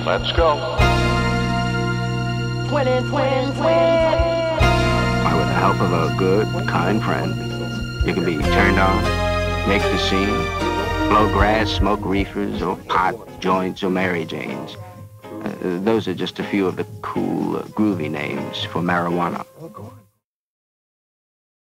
Let's go. Why, with the help of a good, kind friend, you can be turned on, make the scene, blow grass, smoke reefers, or pot, joints, or Mary Janes. Those are just a few of the cool, groovy names for marijuana.